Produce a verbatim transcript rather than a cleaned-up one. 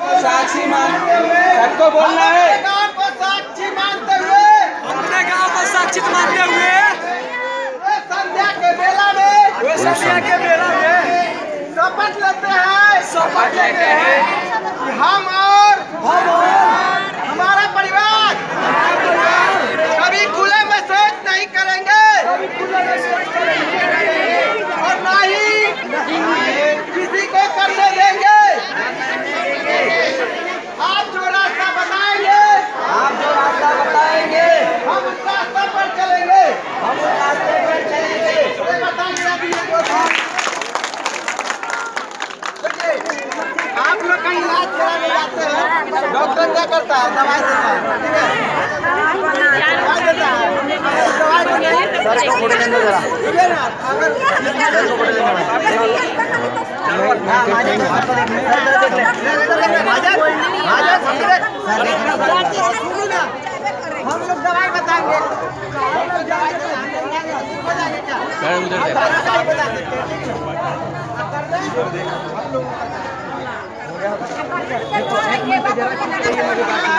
साक्षी मानते हुए सबको बोलना है, गांव को साक्षी मानते हुए, अपने गांव को साक्षी मानते हुए संध्या के बेला में संध्या के बेला में शपथ लेते हैं शपथ लेते हैं कि हम और हम और हमारा परिवार कभी खुले में शौच नहीं करेंगे और ना ही किसी को करने देंगे। आप जो रास्ता बताएंगे आप जो रास्ता बताएंगे हम उस रास्ते पर चलेंगे हम उस रास्ते पर चलेंगे। ये बताइए अभी ये जो था, देखिए आप लोग का इलाज कराने जाते हैं, डॉक्टर क्या करता है? दवाई देता है, ठीक है, दवाई देता है, दवाई को नहीं सर को फोटो लेने जरा, ठीक है ना? अगर हम लोग दवाई बताएंगे, हम लोग दवाई हो जाएगा क्या? आप बता सकते हैं, ठीक है? आप कर दें? आप लोग